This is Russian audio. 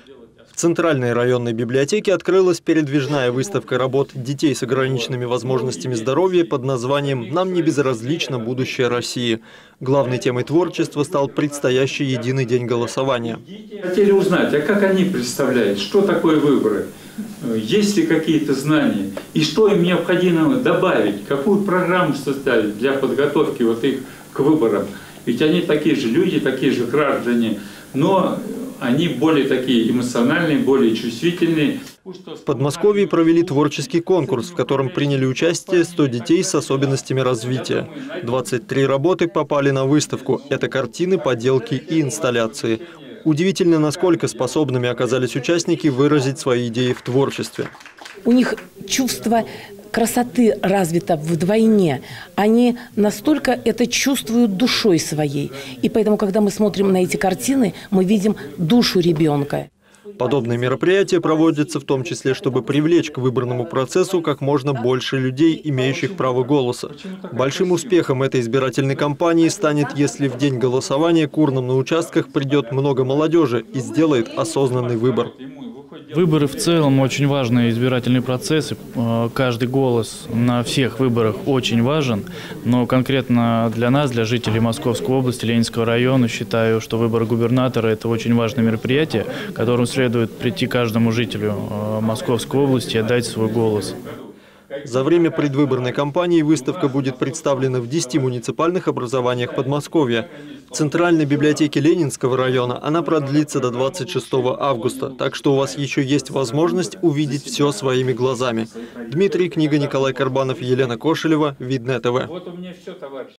В Центральной районной библиотеке открылась передвижная выставка работ детей с ограниченными возможностями здоровья под названием «Нам не безразлично будущее России». Главной темой творчества стал предстоящий единый день голосования. Хотели узнать, а как они представляют, что такое выборы, есть ли какие-то знания и что им необходимо добавить, какую программу составить для подготовки вот их к выборам. Ведь они такие же люди, такие же граждане, но они более такие эмоциональные, более чувствительные. В Подмосковье провели творческий конкурс, в котором приняли участие 100 детей с особенностями развития. 23 работы попали на выставку. Это картины, поделки и инсталляции. Удивительно, насколько способными оказались участники выразить свои идеи в творчестве. У них чувство красоты развито вдвойне. Они настолько это чувствуют душой своей. И поэтому, когда мы смотрим на эти картины, мы видим душу ребенка. Подобные мероприятия проводятся в том числе, чтобы привлечь к выборному процессу как можно больше людей, имеющих право голоса. Большим успехом этой избирательной кампании станет, если в день голосования к урнам на участках придет много молодежи и сделает осознанный выбор. Выборы в целом очень важный избирательный процесс. Каждый голос на всех выборах очень важен. Но конкретно для нас, для жителей Московской области, Ленинского района, считаю, что выборы губернатора – это очень важное мероприятие, к которому следует прийти каждому жителю Московской области и отдать свой голос. За время предвыборной кампании выставка будет представлена в 10 муниципальных образованиях Подмосковья. В Центральной библиотеке Ленинского района она продлится до 26 августа, так что у вас еще есть возможность увидеть все своими глазами. Дмитрий Книга, Николай Карбанов, Елена Кошелева, Видное ТВ.